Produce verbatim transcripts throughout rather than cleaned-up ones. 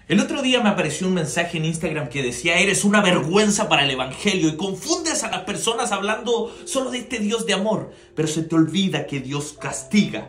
El otro día me apareció un mensaje en Instagram que decía: eres una vergüenza para el evangelio y confundes a las personas hablando solo de este Dios de amor, pero se te olvida que Dios castiga.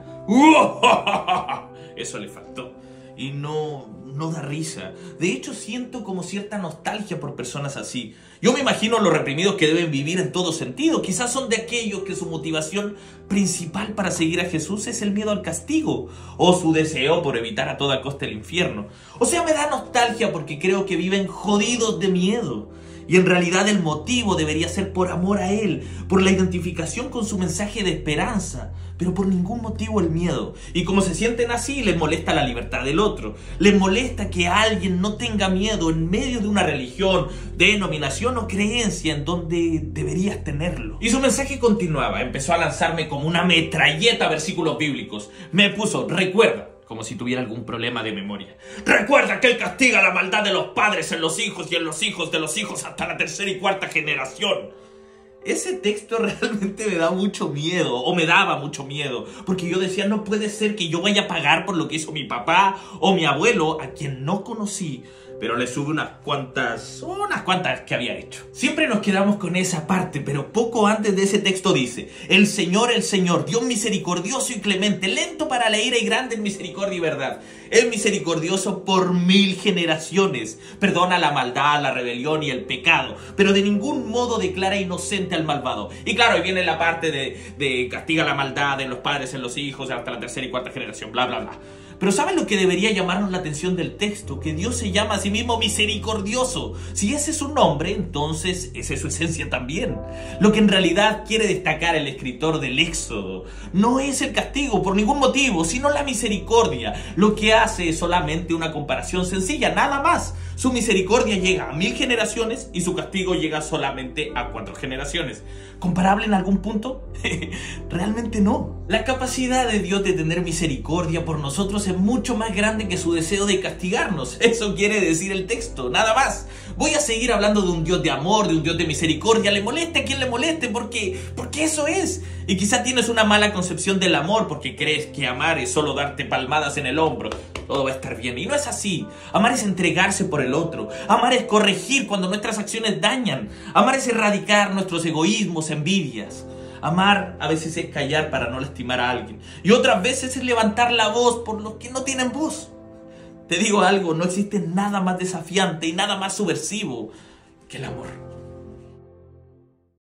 Eso le faltó y no, no da risa. De hecho, siento como cierta nostalgia por personas así. Yo me imagino los reprimidos que deben vivir en todo sentido. Quizás son de aquellos que su motivación principal para seguir a Jesús es el miedo al castigo o su deseo por evitar a toda costa el infierno. O sea, me da nostalgia porque creo que viven jodidos de miedo. Y en realidad el motivo debería ser por amor a Él, por la identificación con su mensaje de esperanza, pero por ningún motivo el miedo. Y como se sienten así, les molesta la libertad del otro. Les molesta que alguien no tenga miedo en medio de una religión, denominación o creencia en donde deberías tenerlo. Y su mensaje continuaba, empezó a lanzarme como una metralleta versículos bíblicos. Me puso: recuerda, como si tuviera algún problema de memoria. Recuerda que Él castiga la maldad de los padres en los hijos y en los hijos de los hijos hasta la tercera y cuarta generación. Ese texto realmente me da mucho miedo, o me daba mucho miedo, porque yo decía: no puede ser que yo vaya a pagar por lo que hizo mi papá o mi abuelo, a quien no conocí, pero le sube unas cuantas, unas cuantas que había hecho. Siempre nos quedamos con esa parte, pero poco antes de ese texto dice: el Señor, el Señor, Dios misericordioso y clemente, lento para la ira y grande en misericordia y verdad. Es misericordioso por mil generaciones, perdona la maldad, la rebelión y el pecado, pero de ningún modo declara inocente al malvado. Y claro, ahí viene la parte de, de castiga la maldad de los padres en los hijos hasta la tercera y cuarta generación, bla, bla, bla. Pero ¿saben lo que debería llamarnos la atención del texto? Que Dios se llama a sí mismo misericordioso. Si ese es su nombre, entonces esa es su esencia también. Lo que en realidad quiere destacar el escritor del Éxodo no es el castigo por ningún motivo, sino la misericordia. Lo que hace es solamente una comparación sencilla, nada más. Su misericordia llega a mil generaciones y su castigo llega solamente a cuatro generaciones. ¿Comparable en algún punto? Realmente no. La capacidad de Dios de tener misericordia por nosotros es mucho más grande que su deseo de castigarnos. Eso quiere decir el texto, nada más. Voy a seguir hablando de un Dios de amor, de un Dios de misericordia. Le moleste a quien le moleste, porque, porque eso es. Y quizá tienes una mala concepción del amor porque crees que amar es solo darte palmadas en el hombro. Todo va a estar bien. Y no es así. Amar es entregarse por el otro. Amar es corregir cuando nuestras acciones dañan. Amar es erradicar nuestros egoísmos, envidias. Amar a veces es callar para no lastimar a alguien. Y otras veces es levantar la voz por los que no tienen voz. Te digo algo, no existe nada más desafiante y nada más subversivo que el amor.